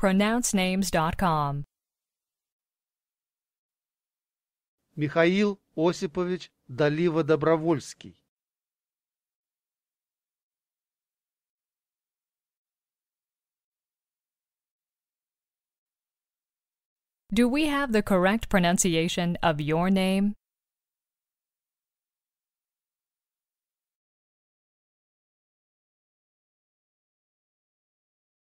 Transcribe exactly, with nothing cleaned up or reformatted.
pronounce names dot com. Mikhail Osipovich Dolivo-Dobrovolsky. Do we have the correct pronunciation of your name?